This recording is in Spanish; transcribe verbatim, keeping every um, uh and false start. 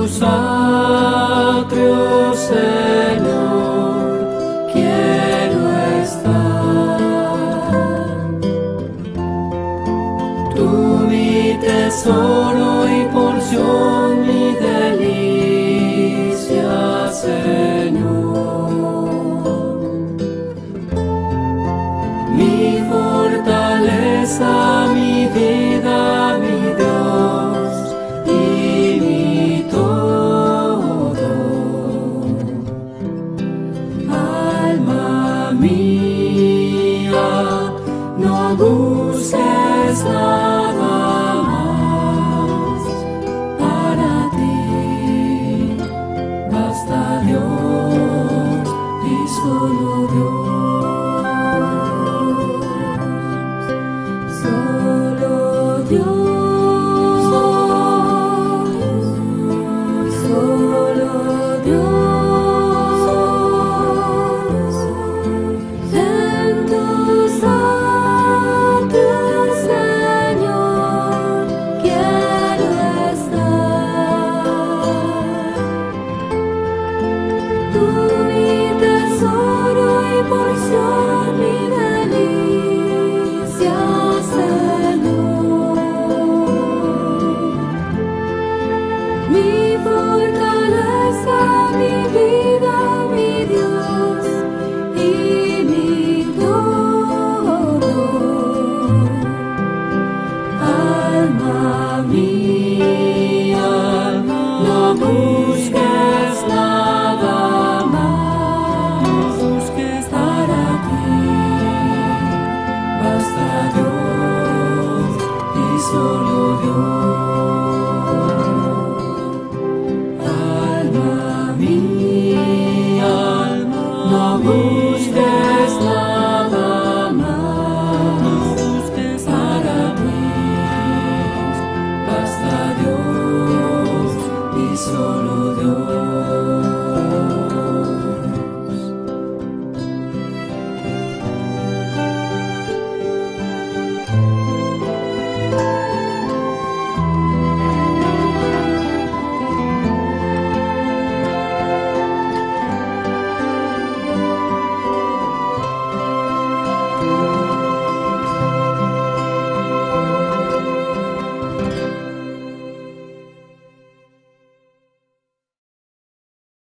tus atrios, Señor, quiero estar. Tú mi tesoro y porción, mi delicia, Señor. Mi fortaleza, mi vida, mi Dios y mi todo. Alma mía, no busques nada más. Para ti basta Dios y solo Dios. Solo Dios. Alma mía, no busques nada más. No busques para mí, basta Dios y solo